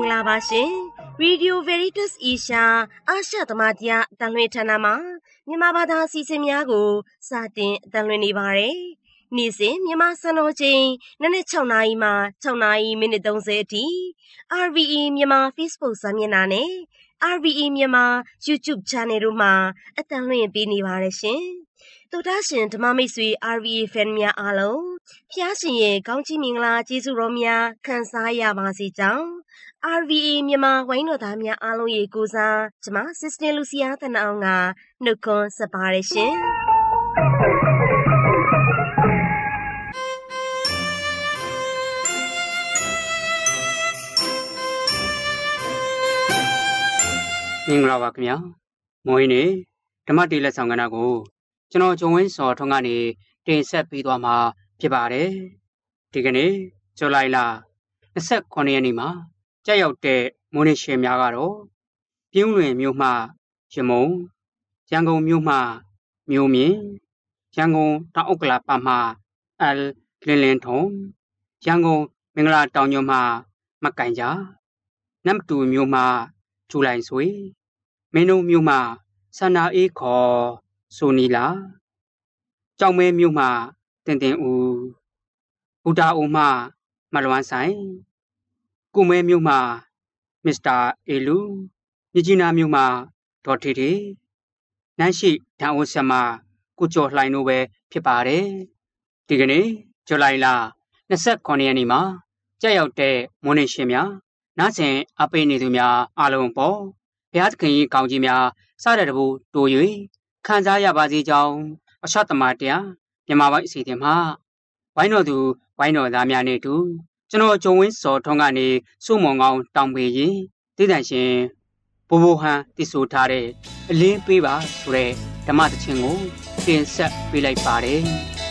င်္ဂလာပါရှင် Radio Veritas Asia အာရှသမ္မတရားအတန်လွှင့်ဌာနမှာမြန်မာဘာသာအစီအစဉ်များကိုစတင်အတန်လွှင့်နေပါတယ်။နေ့စဉ်မြန်မာစံတော်ချိန်နနက်6 နာရီမှ6 နာရီမိနစ်30အထိ RVE မြန်မာ Facebook စာမျက်နှာနဲ့ RVE မြန်မာ YouTube Channel တို့မှာအတန်လွှင့်ပေးနေပါတယ်ရှင်။သောတာရှင်ဓမ္မမိတ်ဆွေ RVE Fan များအားလုံးဖျားရှင်ရဲ့ကောင်းချီးမင်္ဂလာကျေးဇူးတော်များခံစားရပါစေကြောင်း RVE မြန်မာဝိုင်းတော်သားများအားလုံးရေကိုစားကျွန်မ Sister Lucia တနအောင်ကနှုတ်ခွန်းဆက်ပါရရှင်မင်္ဂလာပါခင်ဗျာမွေးနေ့ဓမ္မတေးလက်ဆောင်ကဏ္ဍကိုကျွန်တော်ဂျုံဝင်းစော်ထွန်းကနေတင်ဆက်ပေးသွားမှာဖြစ်ပါတယ်ဒီကနေ့ဇူလိုင်လ29ရက်နေ့မှာကြောက်ရောက်တဲ့မိုးနေ့ရှင်များကတော့ပြင်းလွင်မြို့မှရမုံရန်ကုန်မြို့မှမြို့မြင့်ရန်ကုန်တောင်ဥက္ကလာပမှအယ်ကလင်ထုံရန်ကုန်မင်္ဂလာတောင်ညွန့်မှမကန်ကြနမ်တူမြို့မှထူလိုင်ဆွေမင်းတို့မြို့မှဆန္နာအေးခေါ်ဆိုနီလာကြောင်မဲမြို့မှတင်တင်ဦးဘူတာဦးမှမလွမ်းဆိုင်ကုမဲမြို့မှမစ္စတာအေလူမြကြီးနားမြို့မှဒေါ်ထေထေနန်းရှိဓာတ်အိုးဆက်မှကုကျော်လှိုင်တို့ပဲဖြစ်ပါတယ်ဒီကနေ့ဇူလိုင်လ29ရက်နေ့မှာကြောက်ရောက်တဲ့မိုးနေ့ရှင်များနားဆင်အပိနေသူများအားလုံးပေါ်ဘုရားသခင်ကြီးကောင်းကြီးများစတဲ့တဘူတိုး၍ခံစားရပါစေကြောင်းအရှသမတရားမြန်မာပိုင်းအစီအစဉ်မှာဝိုင်းတော်သူဝိုင်းတော်သားများနဲ့တူကျွန်တော်ဂျုံဝင်းစော်ထွန်းကနေစုမုံကောင်းတောင်းပေးရင်တည်တံရှင်ဘိုးဘိုဟန်တည်ဆိုထားတဲ့အလင်းပေးပါဆိုတဲ့ဓမ္မသချင်းကိုတင်ဆက်ပေးလိုက်ပါတယ်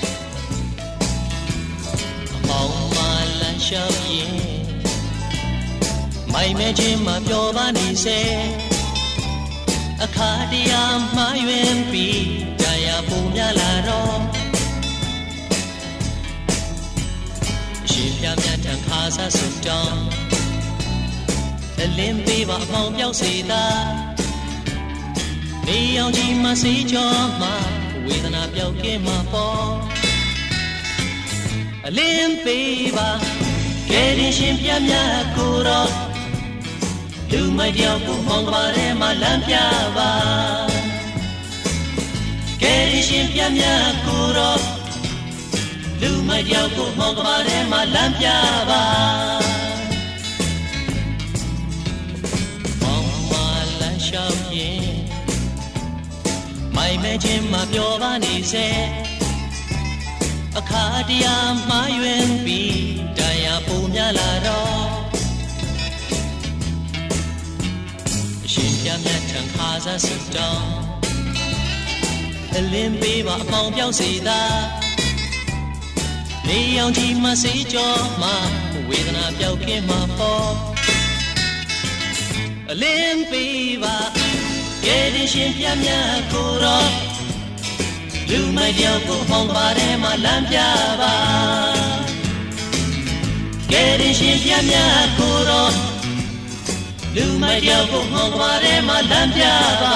အမောင်မလန်းရှောက်ရင်မိုင်မဲချင်းမပြောပါနေစေအခါတရားမှားယွင်းပြီးတရားပုံများလာတော့ရှင်ပြမြတ်ထံခါစားစုတောင်းအလင်းပေးပါအမောင်ပြောက်စေသာနေအောင်ကြီးမစေးကြောမှာဝေဒနာပြောက်ကင်းမှာပေါ်အလင်းပေးပါကဲရင်ရှင်ပြမြတ်ကိုတော့လူမပြောက်ကိုမောင်ပါရဲမှာလမ်းပြပါကဲရင်ရှင်ပြမြတ်ကိုတော့လူမပြောက်ကိုမောင်ပါရဲမှာလမ်းပြပါမောင်မလမ်းလျှောက်ရင်မိုင်မဲချင်းမပြောပါနေစေအခါတရားမှားယွင်းပြီးတရားပုံများလာတော့ရှင်ပြမြတ်ထံခါစားစုတောင်းအလင်းပေးပါအပေါင်းပြောက်စေသာနေအောင်ကြီးမစေးကြောမှာဝေဒနာပြောက်ကင်းမှာပေါ်အလင်းပေးပါကဲရင်ရှင်ပြမြတ်ကိုတော့လူမပြောက်ကိုမောင်ပါတယ်မှာလမ်းပြပါကဲရင်ရှင်ပြမြတ်ကိုတော့လူမပြောက်ကိုမောင်ပါတယ်မှာလမ်းပြပါ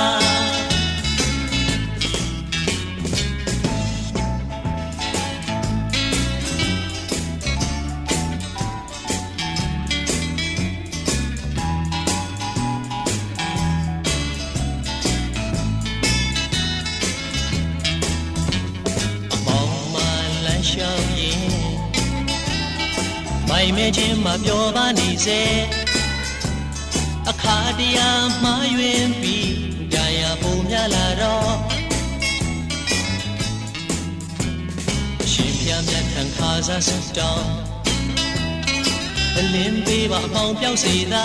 မိုင်မဲချင်းမပြောပါနေစေအခါတရားမှားယွင်းပြီးတရားပုံများလာတော့ရှင်ပြမြတ်ခံခါစားစုတောင်းအလင်းပေးပါအပေါင်းပြောက်စေသာ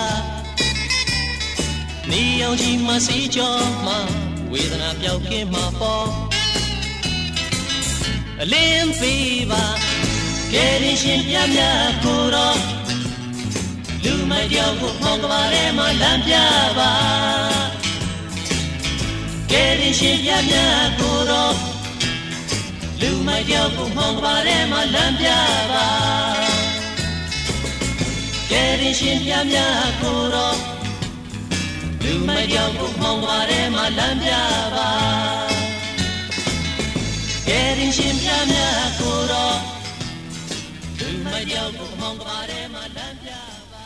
နေအောင်ကြီးမစီကြောမှာဝေဒနာပြောက်ကင်းမှာပေါ်အလင်းပေးပါကဲရင်ရှင်ပြမြတ်ကိုတော့လူမကြောက်ကိုမောင်ကပါရဲမှာလမ်းပြပါကဲရင်ရှင်ပြမြတ်ကိုတော့လူမကြောက်ကိုမောင်ကပါရဲမှာလမ်းပြပါကဲရင်ရှင်ပြမြကိုတော့လူမကြောက်ကိုမောင်းပါရဲမှာလမ်းပြပါကဲရင်ရှင်ပြမြကိုတော့လူမကြောက်ကိုမောင်းပါရဲမှာလမ်းပြ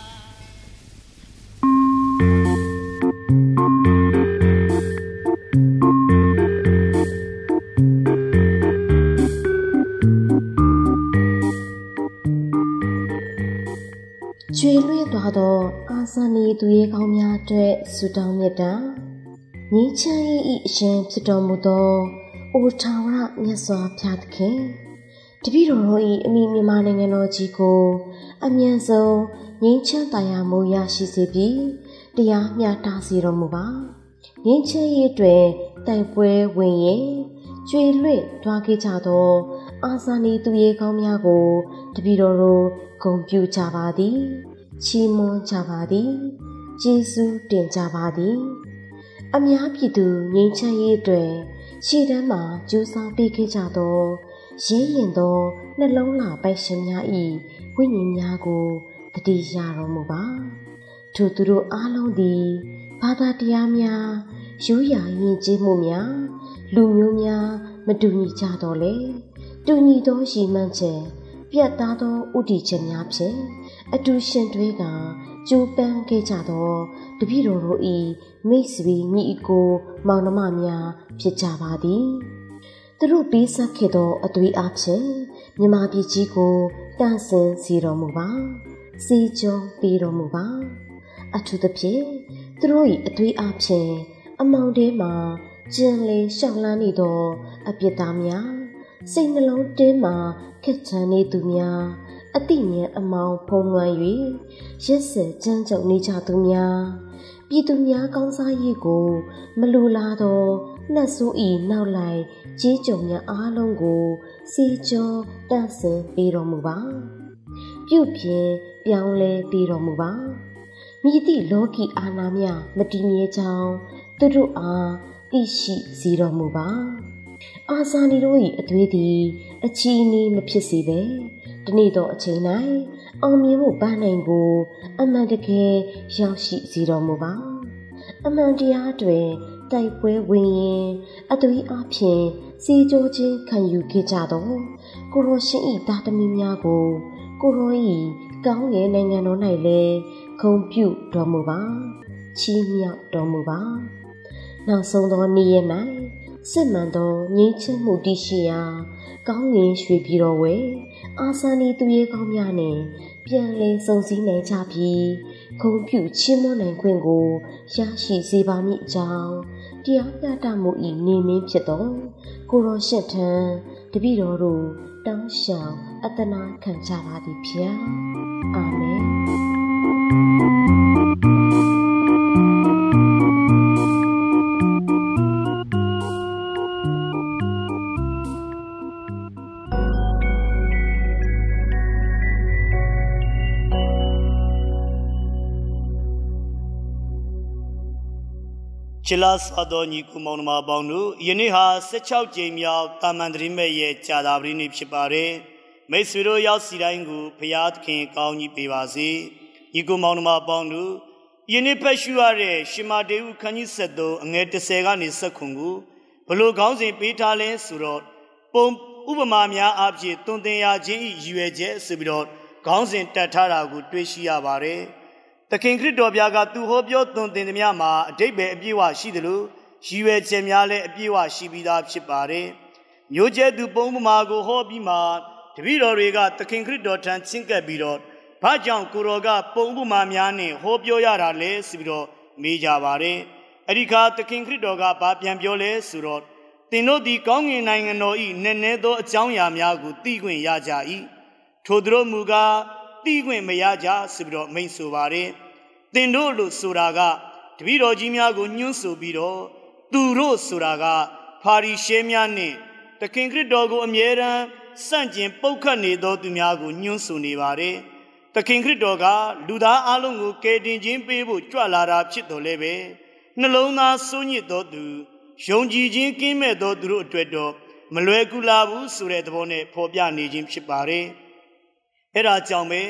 ကျွေလွှဲသွားသောအာဇာနည်သူရဲကောင်းများအတွက်ဆုတောင်းမြတ်တာငြိမ်းချမ်းရေး၏အရှင်ဖြစ်တော်မူသောအိုထာဝရမြတ်စွာဘုရားသခင်တပည့်တော်တို့၏အမိမြန်မာနိုင်ငံတော်ကြီးကိုအမြန်ဆုံးငြိမ်းချမ်းသာယာမှုရရှိစေပြီးတရားမျှတစေတော်မူပါငြိမ်းချမ်းရေးအတွက်တိုက်ပွဲဝင်ရင်ကျွေလွှဲသွားခဲ့ကြသောအာဇာနည်သူရဲကောင်းများကိုတပည့်တော်တို့ဂုဏ်ပြုကြပါသည်ချီးမွမ်းကြပါသည်ကျေးဇူးတင်ကြပါသည်အများပြည်သူငြိမ်းချမ်းရေးအတွက်ရှေ့တန်းမှာကြိုးစားပေးခဲ့ကြသောရဲရင်သောနှလုံးလာပိုက်ရှင်များ၏ဝိညာဉ်များကိုတတိယတော်မူပါထိုသူတို့အားလုံးသည်ဘာသာတရားများရိုးရာယဉ်ကျေးမှုများလူမျိုးများမတူညီကြတော့လေတူညီသောရည်မှန်းချက်ပြတ်သားသောဥတီချက်များဖြင့်အတူရှင်တွဲကကြိုးပမ်းခဲ့ကြသောတပည့်တော်တို့၏မိတ်ဆွေညီအကိုမောင်နှမများဖြစ်ကြပါသည်သူတို့ပေးဆက်ခဲ့သောအသွေးအားဖြင့်မြမပြည်ကြီးကိုတန့်စင်စေတော်မူပါစီကြောပေးတော်မူပါအထူးသဖြင့်သူတို့၏အသွေးအားဖြင့်အမောင်ထဲမှာကျင်လေရှောက်လန်းနေသောအပြစ်သားများစိတ်နှလုံးတင်းမှာခက်ချမ်းနေသူများအတိညာအမောင်ဖုံးလွှမ်း၍ရက်စက်ကြမ်းကြုတ်နေကြသူများပြည်သူများကောင်းစားရေးကိုမလိုလားသောနှက်ဆိုးဤနောက်လိုက်ကြီးကြုံများအားလုံးကိုစီကျော်တန့်စင်ပေးတော်မူပါပြုပြင်ပြောင်းလဲပေးတော်မူပါမိသည့်လောကီအာဏာများမတည်မြဲကြောင်းသူတို့အားသိရှိစေတော်မူပါအာဇာနည်တို့၏အသွေးသည်အချီးနှီးမဖြစ်စေပဲဒီနေ့သောအချိန်၌အောင်မြင်မှုပန်းနိုင်ကိုအမှန်တကယ်ရောက်ရှိစေတော်မူပါအမှန်တရားတွင်တိုက်ပွဲဝင်ရင်အသွေးအားဖြင့်စီကြိုးခြင်းခံယူခဲ့ကြသောကိုရောရှင်၏သားသမီးများကိုကိုရော၏ကောင်းငယ်နိုင်ငံတော်၌လည်းဂုဏ်ပြုတော်မူပါချီးမြှောက်တော်မူပါနောက်ဆုံးသောနေ့ရက်၌စစ်မှန်သောငြိမ်းချမ်းမှုတည်ရှိရာကောင်းငင်ရွှေပြည်တော်ဝဲအာဇာနည်သူရဲကောင်းများနှင့်ပြန်လည်စုံစည်းနိုင်ကြပြီးဂုဏ်ပြုချီးမွမ်းနိုင်ခွင့်ကိုရရှိစေပါမည်အကြောင်းတရားမျှတမှု၏နေမင်းဖြစ်သောကိုရောရှစ်ထံတပည့်တော်တို့တောင်းလျှောက်အသနာခံကြပါသည်ဖျားအာမင်ချစ်လာစွာသောညီကိုမောင်နှမပေါင်းတို့ယနေ့ဟာ16ကြိမ်မြောက်တာမန်တရီမဲ့ရဲ့ကြာတာပရိနေ့ဖြစ်ပါတယ်မိတ်ဆွေတို့ရောက်စီတိုင်းကိုဘုရားသခင်ကောင်းကြီးပေးပါစေညီကိုမောင်နှမပေါင်းတို့ယနေ့ဖတ်ရှုရတဲ့ရှမာတေဟုခန်းကြီး73အငယ်10ကနေ19ကိုဘလို့ခေါင်းစဉ်ပေးထားလဲဆိုတော့ပုံဥပမာများအဖြစ်တွင်တင်ရခြင်း၏ရည်ရွယ်ချက်ဆိုပြီးတော့ခေါင်းစဉ်တက်ထားတာကိုတွေ့ရှိရပါတယ်သခင်ခရစ်တော်ဗျာကသူဟောပြောသွန်သင်သည်များမှာအတိတ်ပဲအပြည့်အဝရှိသလိုရည်ရွယ်ချက်များလည်းအပြည့်အဝရှိပြီးသားဖြစ်ပါတယ်။မျိုးကျဲသူပုံပမာကိုဟောပြီးမှတပည့်တော်တွေကသခင်ခရစ်တော်ထံချဉ်ကပ်ပြီးတော့ဘာကြောင့်ကိုတော်ကပုံပမာများနဲ့ဟောပြောရတာလဲဆိုပြီးတော့မေးကြပါတယ်။အဲ့ဒီခါသခင်ခရစ်တော်ကဘာပြန်ပြောလဲဆိုတော့သင်တို့ဒီကောင်းကင်နိုင်ငံတော်ဤနည်းနည်းသောအကြောင်းအရာများကိုသိခွင့်ရကြ၏။ထိုသူတို့မူကားသိခွင့်မရကြဆိုပြီးတော့မိန့်ဆိုပါတယ်သင်တို့လို့ဆိုတာကတပည့်တော်ကြီးများကိုညွှန်းဆိုပြီးတော့သူတို့ဆိုတာကဖာရီရှဲများနဲ့သခင်ခရစ်တော်ကိုအမြဲတမ်းစန့်ကျင်ပုတ်ခတ်နေသောသူများကိုညွှန်းဆိုနေပါတယ်သခင်ခရစ်တော်ကလူသားအလုံးကိုကယ်တင်ခြင်းပေးဖို့ကြွလာတာဖြစ်တော်လဲပဲနှလုံးသားစိုးညစ်သောသူယုံကြည်ခြင်းကင်းမဲ့သောသူတို့အတွက်တော့မလွယ်ကူလာဘူးဆိုတဲ့သဘောနဲ့ဖော်ပြနေခြင်းဖြစ်ပါတယ်အဲ့ဒါကြောင့်ပဲ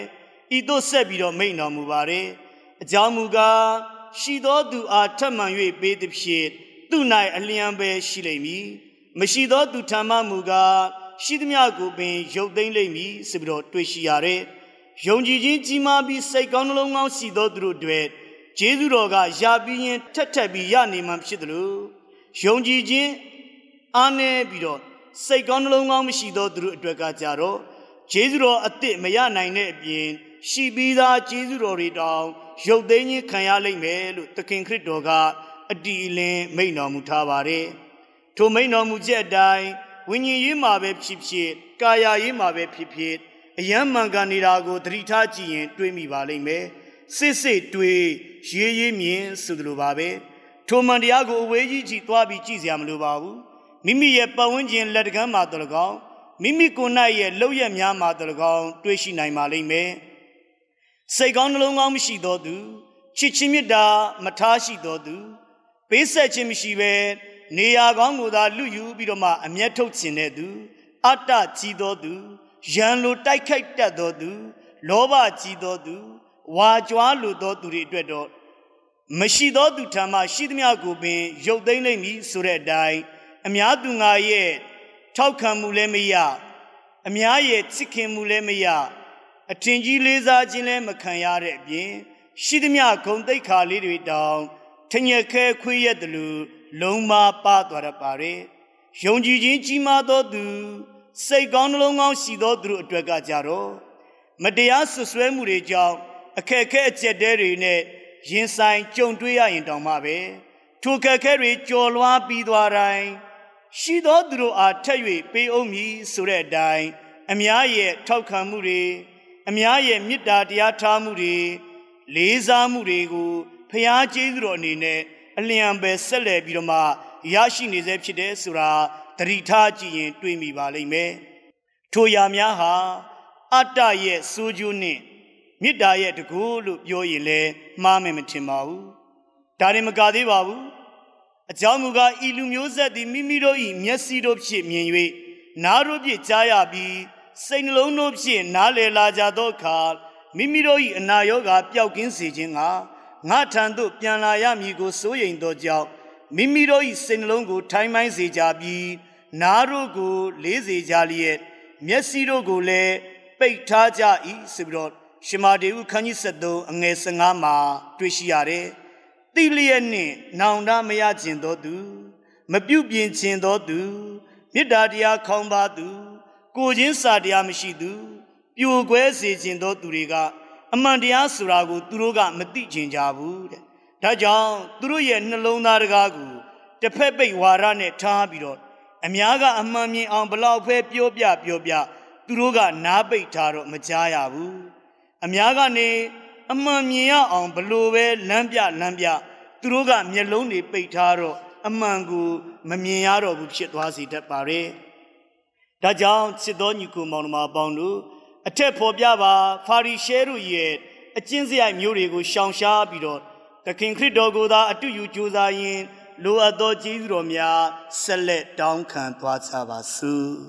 ဤသို့ဆက်ပြီးတော့မိန့်တော်မူပါတယ်အကြောင်းမူကားရှိသောသူအားထပ်မံ၍ပေးသည်ဖြစ်သူ၌အလျံပဲရှိလိမ့်မည်မရှိသောသူထံမှမူကားရှိသမျှကိုပင်ရုပ်သိမ်းလိမ့်မည်ဆိုပြီးတော့တွေ့ရှိရတယ်ယုံကြည်ခြင်းကြီးမားပြီးစိတ်ကောင်းနှလုံးကောင်းရှိသောသူတို့တွေကျေးဇူးတော်ကရပြီးရင်ထက်ပြီးရနေမှဖြစ်တယ်လို့ယုံကြည်ခြင်းအားနည်းပြီးတော့စိတ်ကောင်းနှလုံးကောင်းမရှိသောသူတို့အတွက်ကကြတော့ကျေးဇူးတော်အစ်စ်မရနိုင်တဲ့အပြင်ရှိပြီးသားကျေးဇူးတော်တွေတောင်ရုပ်သိမ်းခြင်းခံရလိမ့်မယ်လို့သခင်ခရစ်တော်ကအတီးအလင်းမိန့်တော်မူထားပါတယ်ထိုမိန့်တော်မူချက်အတိုင်းဝိညာဉ်ရေးမှာပဲဖြစ်ဖြစ်ကာယရေးမှာပဲဖြစ်ဖြစ်အယံမှန်ကန်နေတာကိုသတိထားကြည့်ရင်တွေးမိပါလိမ့်မယ်စစ်တွေးရေးမြင်ဆိုသလိုပါပဲထိုမှန်တရားကိုအဝေးကြီးကြည့်သွားပြီးကြည့်စရာမလိုပါဘူးမိမိရဲ့ပတ်ဝန်းကျင်လက်တကမ်းမှာတော်၎င်းမိမိကိုယ်၌ရဲ့လှုပ်ရက်များမှာတော်၎င်းတွေးရှိနိုင်ပါလိမ့်မယ်စိတ်ကောင်းနှလုံးကောင်းမရှိသောသူချစ်ချင်းမြတ်တာမထားရှိသောသူပေးဆက်ခြင်းမရှိဘဲနေရာကောင်းကိုသာလူယူပြီးတော့မှအမျက်ထုတ်ခြင်းတဲ့သူအတ္တကြီးသောသူရန်လိုတိုက်ခိုက်တတ်သောသူလောဘကြီးသောသူဝါကြွားလိုသောသူတွေအတွက်တော့မရှိသောသူထံမှရှိသမျှကိုပင်ရုပ်သိမ်းလိမ့်မည်ဆိုတဲ့အတိုင်းအများသူငါရဲ့ထောက်ခံမှုလည်းမရအများရဲ့ချစ်ခင်မှုလည်းမရအထင်ကြီးလေးစားခြင်းလည်းမခံရတဲ့အပြင်ရှိသမျှဂုဏ်သိက္ခာလေးတွေတောင်ထညက်ခဲခွေးရတယ်လို့လုံးမပါသွားရပါတယ်ယုံကြည်ခြင်းကြီးမားသောသူစိတ်ကောင်းနှလုံးကောင်းရှိသောသူတို့အတွက်ကကြတော့မတရားဆွဆွဲမှုတွေကြောင့်အခက်အခဲအကျက်တဲတွေနဲ့ရင်ဆိုင်ကြုံတွေ့ရရင်တောင်မှပဲထိုအခက်အခဲတွေကျော်လွှားပြီးသွားတိုင်းရှိသောသူတို့အားထက်၍ပေးအောင်မည်ဆိုတဲ့အတိုင်းအများရဲ့ထောက်ခံမှုတွေအများရဲ့မေတ္တာတရားထားမှုတွေလေးစားမှုတွေကိုဖျားကျေးဇူးတော်အနေနဲ့အလျံပဲဆက်လက်ပြီးတော့မှရရှိနေစေဖြစ်တယ်ဆိုတာသတိထားကြည့်ရင်တွေးမိပါလိမ့်မယ်ထိုရာများဟာအတ္တရဲ့စိုးကျိုးနဲ့မေတ္တာရဲ့တကူလို့ပြောရင်လည်းမှားမယ်မထင်ပါဘူးဒါရင်မကသေးပါဘူးအကြောင်းမူကားဤလူမျိုးဆက်သည်မိမိတို့၏မျက်စိတို့ဖြင့်မြင်၍နားတို့ဖြင့်ကြားရပြီးစိတ်နှလုံးတို့ဖြင့်နားလည်လာကြသောအခါမိမိတို့၏အနာရောဂါပျောက်ကင်းစေခြင်းကငါထံသို့ပြန်လာရမည်ကိုစိုးရိမ်သောကြောင့်မိမိတို့၏စိတ်နှလုံးကိုထိုင်းမိုင်းစေကြပြီးနားတို့ကိုလေးစေကြလျက်မျက်စိတို့ကိုလည်းပိတ်ထားကြ၏ဆိုပြီးတော့ရှမာတေဥခန်းကြီး73အငယ်15မှာတွေ့ရှိရတယ်တိလျက်နှင့်နောင်တမရခြင်းသောသူမပြုတ်ပြင်ခြင်းသောသူမေတ္တာတရားခေါင်းပါသူကိုချင်းစာတရားမရှိသူပြိုကွဲစေခြင်းသောသူတွေကအမှန်တရားဆိုတာကိုသူတို့ကမသိကျင်ကြဘူးတဲ့ဒါကြောင့်သူတို့ရဲ့နှလုံးသားတကားကိုတစ်ဖက်ပိတ်ဝါဒနဲ့ထားပြီးတော့အများကအမှန်မြင်အောင်ဘလောက်ဖဲပြောပြသူတို့ကနားပိတ်ထားတော့မကြားရဘူးအများကနေအမှန်မြင်ရအောင်ဘလို့ပဲလမ်းပြသူတို့ကမျက်လုံးတွေပိတ်ထားတော့အမှန်ကိုမမြင်ရတော့ဘူးဖြစ်သွားစေတတ်ပါတယ်ဒါကြောင့်ချစ်တော်ညီကိုမောင်နှမပေါင်းတို့အထက်ဖော်ပြပါဖာရိရှဲတို့ရဲ့အကျင့်စရိုက်မျိုးတွေကိုရှောင်ရှားပြီးတော့သခင်ခရစ်တော်ကိုသာအတူယူကြိုးစားရင်းလိုအပ်သောကျေးဇူးတော်များဆက်လက်တောင်းခံသွားကြပါစို့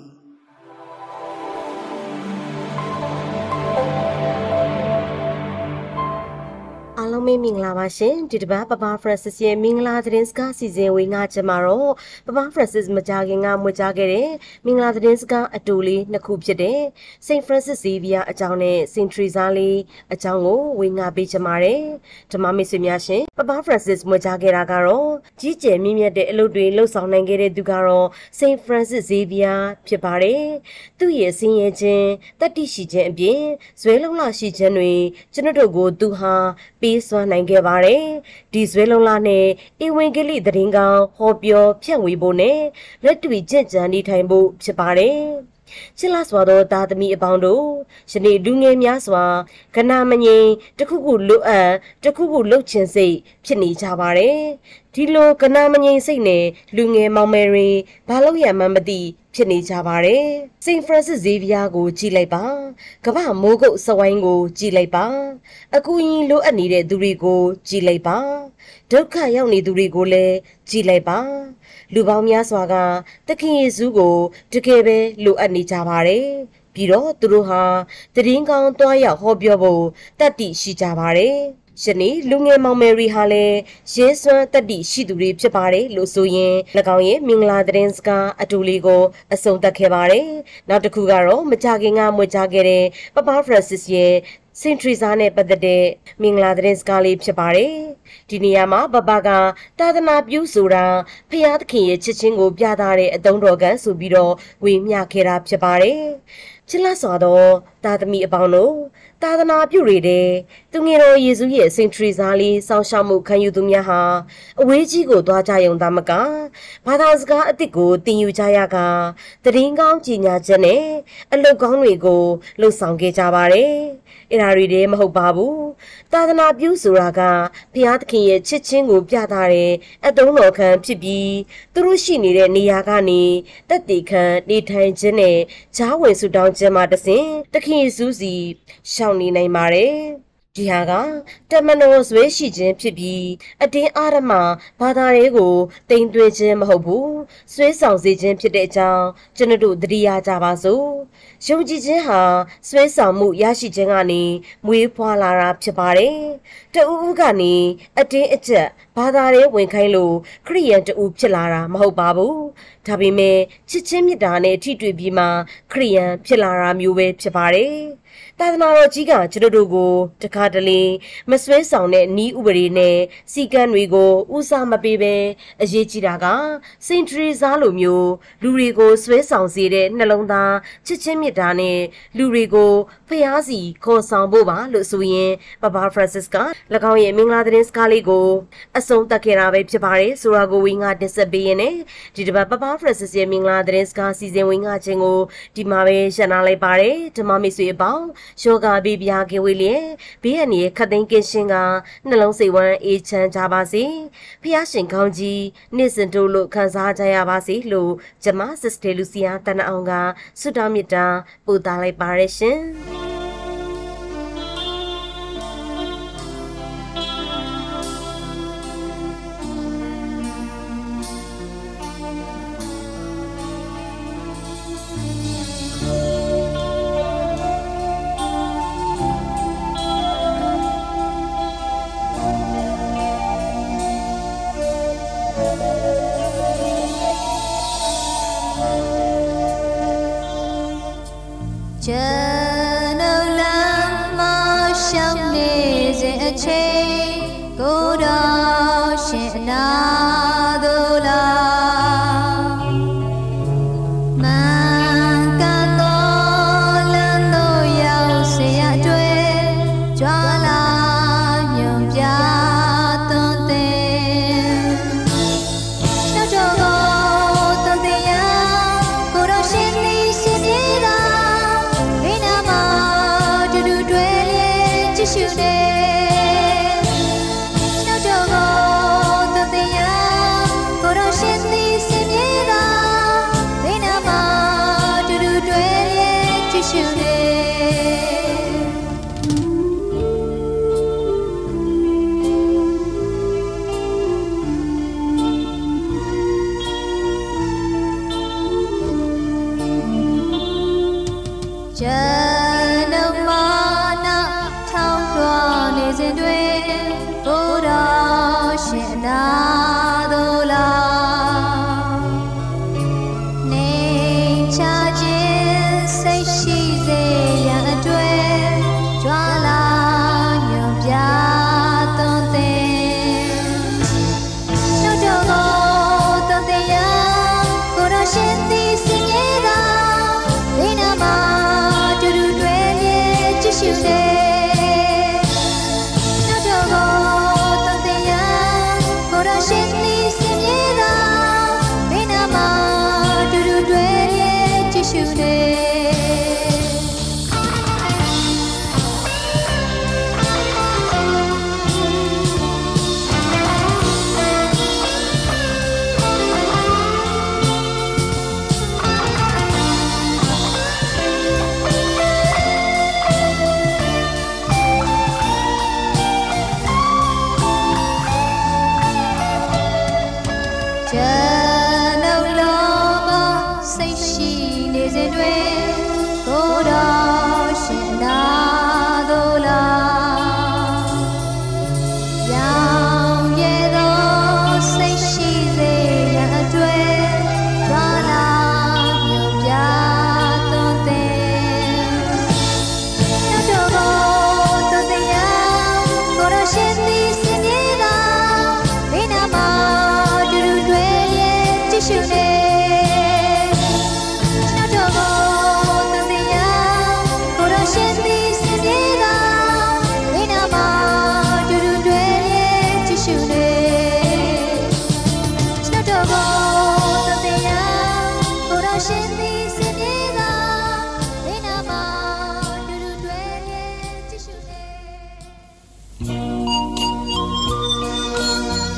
အားလုံးမင်္ဂလာပါရှင်ဒီတစ်ပတ်ပပဖရန့်စစ်ရဲ့မင်္ဂလာသတင်းစကားစီစဉ်ဝေငါချက်မှာတော့ပပဖရန့်စစ်မကြခင်ကမွေးကြခဲ့တဲ့မင်္ဂလာသတင်းစကားအတူလေးနှစ်ခုဖြစ်တဲ့စိန့်ဖရန့်စစ်ဇေဗီယာအကြောင်းနဲ့စင်ထရီဇာလေးအကြောင်းကိုဝေငါပေးချင်ပါတယ်ဓမ္မမိတ်ဆွေများရှင်ပပဖရန့်စစ်မွေးကြခဲ့တာကတော့ကြီးကျယ်မြင့်မြတ်တဲ့အလုပ်တွေလှုပ်ဆောင်နိုင်ခဲ့တဲ့သူကတော့စိန့်ဖရန့်စစ်ဇေဗီယာဖြစ်ပါတယ်သူ့ရဲ့ဆင်းရဲခြင်းတတိရှိခြင်းအပြင်ဇွဲလုံးလရှိခြင်းတွေကျွန်တော်တို့ကိုသူဟာပေးစွမ်းနိုင်ခဲ့ပါတယ်ဒီဇွဲလုံးလာနဲ့ဧဝံဂေလိသတင်းကောင်းဟောပြောဖြန့်ဝေဖို့နဲ့လက်တွေ့ကျင့်ကြံနေထိုင်ဖို့ဖြစ်ပါတယ်ချစ်လာစွာသောသားသမီးအပေါင်းတို့ယနေ့လူငယ်များစွာကနာမငြိမ်တခုခုလွတ်အပ်တခုခုလှုပ်ခြင်းစိတ်ဖြစ်နေကြပါတယ်ဒီလိုကနာမငြိမ်စိတ်နဲ့လူငယ်မောင်မယ်တွေဘာလို့ရမှန်းမသိဖြစ်နေကြပါတယ်။စိန့်ဖရန့်စစ်ဇေဗီယာကိုကြည်လိုက်ပါ။ကမ္ဘာမိုးကုတ်စဝိုင်းကိုကြည်လိုက်ပါ။အကူအညီလိုအပ်နေတဲ့သူတွေကိုကြည်လိုက်ပါ။ဒုက္ခရောက်နေသူတွေကိုလည်းကြည်လိုက်ပါ။လူပေါင်းများစွာကသခင်ယေရှုကိုတကယ်ပဲလိုအပ်နေကြပါတယ်။ပြီးတော့သူတို့ဟာတရင်ကောင်းတွားရောက်ဟောပြောဖို့တတ်သိရှိကြပါတယ်။ယနေ့လူငယ်မောင်မယ်ရီဟာလည်းရဲစွမ်းတတ်သိရှိသူတွေဖြစ်ပါတယ်လို့ဆိုရင်၎င်းရဲ့မင်္ဂလာသတင်းစကားအတူလေးကိုအဆုံးသတ်ခဲ့ပါတယ်။နောက်တစ်ခုကတော့မကြခင်ကမွေးကြခဲ့တဲ့ပပဖရန်စစ်ရဲ့စင်ထရီဇာနဲ့ပတ်သက်တဲ့မင်္ဂလာသတင်းစကားလေးဖြစ်ပါတယ်။ဒီနေရာမှာပပကသာသနာပြုဆိုတာဖျားသခင်ရဲ့ချစ်ချင်းကိုပြသတဲ့အသုံးတော်ကဆိုပြီးတော့ဝေမျှခဲ့တာဖြစ်ပါတယ်။ချစ်လက်စွာသောသာသမီအပေါင်းတို့သာသနာပြုတွေတဲ့သူငယ်တော်ယေရှုရဲ့စင်ထရီဇာလေးစောင့်ရှောက်မှုခံယူသူများဟာအဝေးကြီးကိုသွားကြရုံသာမကဘာသာစကားအသစ်ကိုသင်ယူကြရကတရင်ကောင်းကြီးညာချက်နဲ့အလုပ်ကောင်းတွေကိုလှုပ်ဆောင်ခဲ့ကြပါတယ်။အဲ့ဒါတွေတည်းမဟုတ်ပါဘူး။သာသနာပြုဆိုတာကဘုရားသခင်ရဲ့ချစ်ချင်းကိုပြသတဲ့အသုံးတော်ခံဖြစ်ပြီးသူတို့ရှိနေတဲ့နေရာကနေတက်တည်ခံနေထိုင်ခြင်းနဲ့ဂျားဝင်ဆူတောင်းခြင်းမှာတစဉ်သခင်ယေရှုစီရှောင်နေနိုင်ပါတယ်။ဒီဟာကတမန်တော်ဆွေရှိခြင်းဖြစ်ပြီးအတင်းအာရမဘာသာရေးကိုတင်သွင်းခြင်းမဟုတ်ဘူးဆွေးဆောင်စေခြင်းဖြစ်တဲ့အကြောင်းကျွန်တော်တို့သတိရကြပါစို့ယုံကြည်ခြင်းဟာဆွေးဆောင်မှုရရှိခြင်းကနေမွေးဖွားလာတာဖြစ်ပါတယ်တဦးဦးကနေအတင်းအကျပ်ဘာသာရေးဝင်ခိုင်းလို့ခရိယန်တဦးဖြစ်လာတာမဟုတ်ပါဘူးဒါပေမဲ့ချစ်ချင်းမြတ်တာနဲ့ထိတွေ့ပြီးမှခရိယန်ဖြစ်လာတာမျိုးပဲဖြစ်ပါတယ်သာသနာတော်ကြီးကကျွန်တော်တို့ကိုတခါတလေမဆွဲဆောင်တဲ့ဤဥပဒေနဲ့စီကံတွေကိုဦးစားမပေးဘဲအရေးကြီးတာကစင်ထရီဇာလိုမျိုးလူတွေကိုဆွဲဆောင်စေတဲ့နှလုံးသားချစ်ချင်းမြတ်တာနဲ့လူတွေကိုဖျားစီခေါ်ဆောင်ဖို့ပါလို့ဆိုရင်ပပဖရန်စစ်က၎င်းရဲ့မင်္ဂလာသတင်းစကားလေးကိုအဆုံးသတ်ခဲ့တာပဲဖြစ်ပါတယ်ဆိုတာကိုဝင်းကတင်ဆက်ပေးရင်းနဲ့ဒီတစ်ပတ်ပပဖရန်စစ်ရဲ့မင်္ဂလာသတင်းစကားစီစဉ်ဝင်းကခြင်းကိုဒီမှာပဲရှင်းနာလိုက်ပါတယ်ဓမ္မမိတ်ဆွေအပေါင်းယောဂဘေးပြားကဝေးလျက်ဘေးအန္တရာယ်ခတ်သိမ်းကင်းရှင်းကနှလုံးစိတ်ဝမ်းအေးချမ်းကြပါစေဖျားရှင်ကောင်းကြီးနေ့စဉ်တို့လို့ခံစားကြရပါစေလို့ကျမစစ်စတေလူစီယာတန်အောင်ကဆုတောင်းမေတ္တာပို့သလိုက်ပါရရှင်ကျွန်ုပ်လုံးမစိတ်ရှိနေစဉ်တွင်ကိုယ်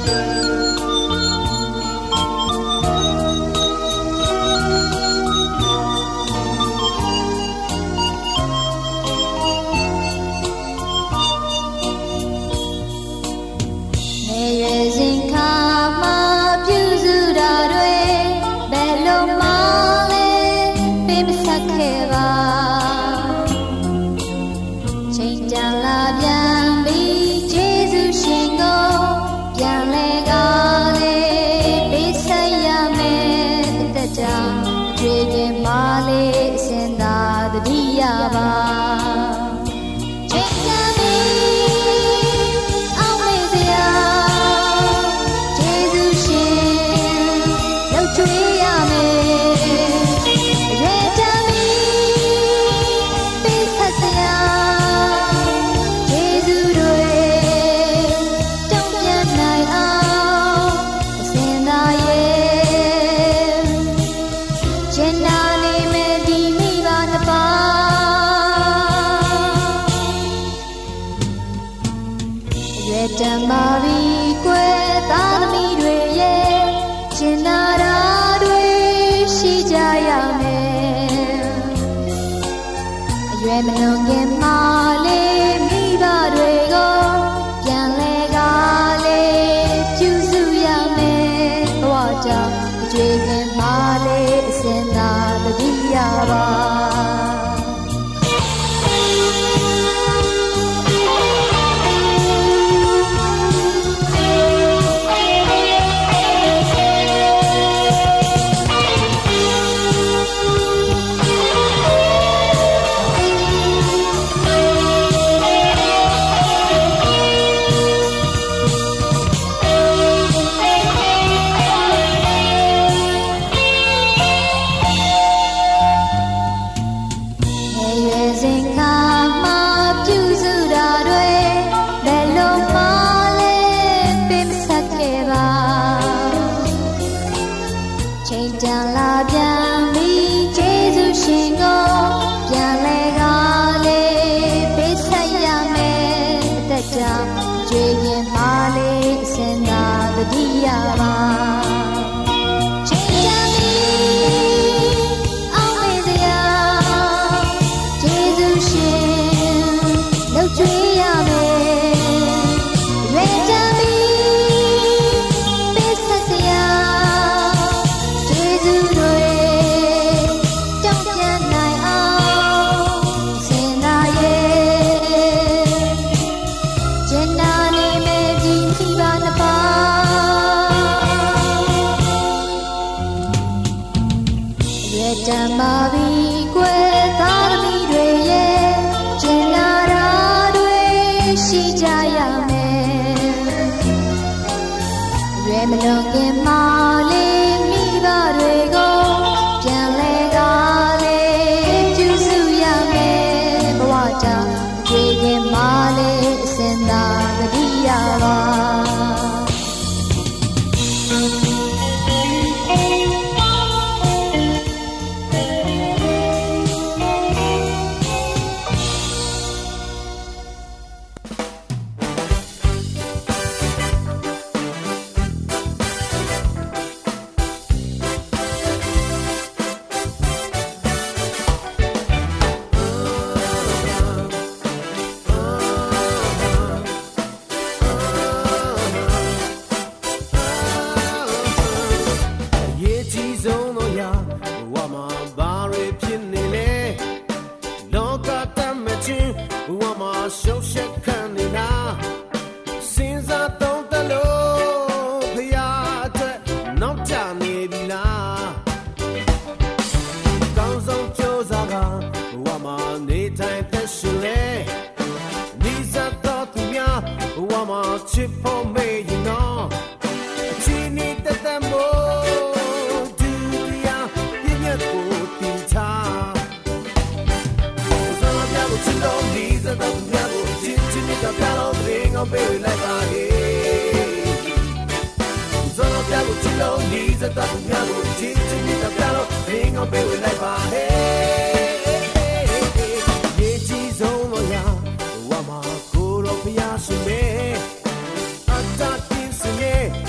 Year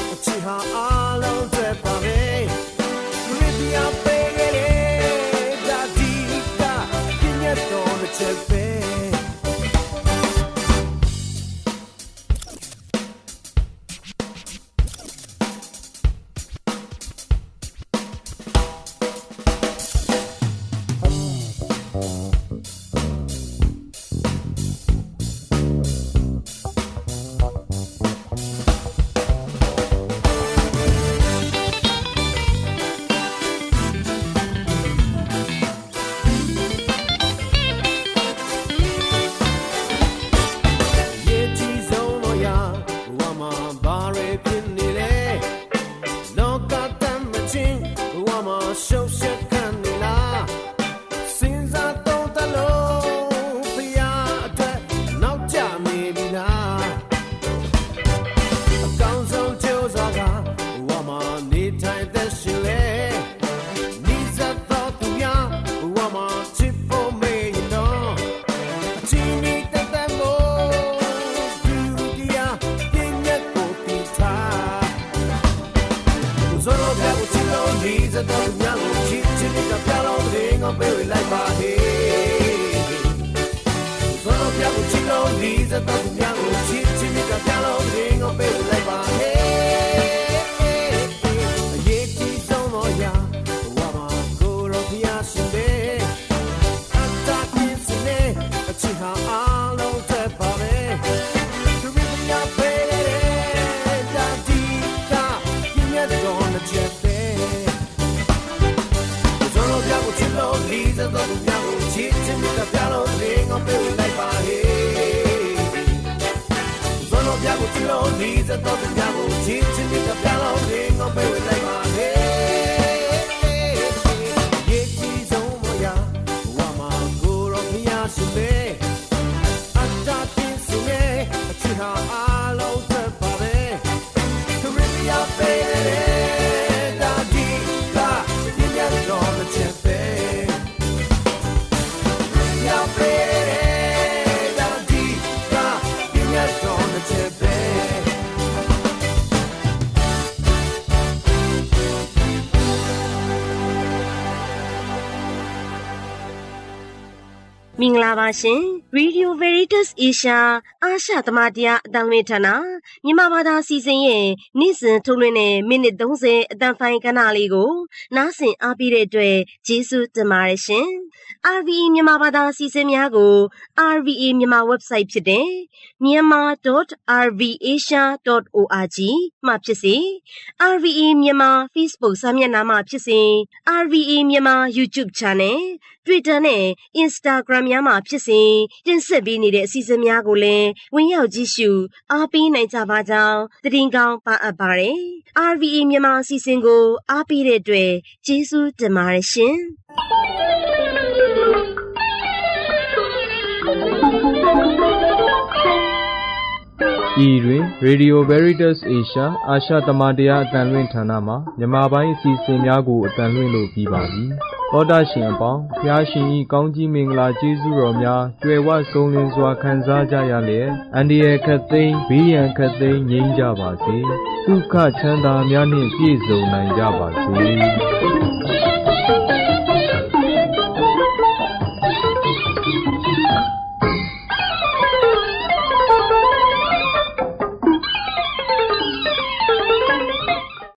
မင်္ဂလာပါရှင် Radio Veritas Asia အာရှသမတရားအတန်လွင်ဌာနမြန်မာဘာသာစီစဉ်ရဲ့နေ့စဉ်ထုတ်လွှင့်တဲ့မိနစ်30အတန်ဖိုင်ကဏ္ဍလေးကိုနားဆင်အားပေးတဲ့အတွက်ကျေးဇူးတင်ပါတယ်ရှင် RVA မြန်မာဘာသာစီစဉ်များကို RVA မြန်မာ website ဖြစ်တဲ့ myanmar.rvasia.org မှာဖြစ်စေ RVA မြန်မာ Facebook စာမျက်နှာမှာဖြစ်စေ RVA မြန်မာ YouTube Channel Twitter နဲ့ Instagram များမှာဖြစ်စေတင်ဆက်ပေးနေတဲ့အစီအစဉ်များကိုလည်းဝင်ရောက်ကြည့်ရှုအားပေးနိုင်ကြပါကြောင်းသတင်းကောင်းပါအပ်ပါတယ်။ RVA မြန်မာအစီအစဉ်ကိုအားပေးတဲ့အတွက်ကျေးဇူးတင်ပါတယ်ရှင်။ဤတွင် Radio Veritas Asia အာရှသမတရားအတန်လွင့်ဌာနမှမြန်မာပိုင်းအစီအစဉ်များကိုအတန်လွင့်လို့ပြီးပါပြီ။သောတာရှင်အပေါင်းဖျားရှင်ဤကောင်းကြီးမင်္ဂလာကျေးဇူးတော်များကြွယ်ဝဆုံးလင်းစွာခံစားကြရလျက်အန္တရာယ်ခတ်သိမ်းဘေးရန်ခတ်သိမ်းငြိမ်းကြပါစေ။ဒုက္ခချမ်းသာများနှင့်ပြည့်စုံနိုင်ကြပါစေ။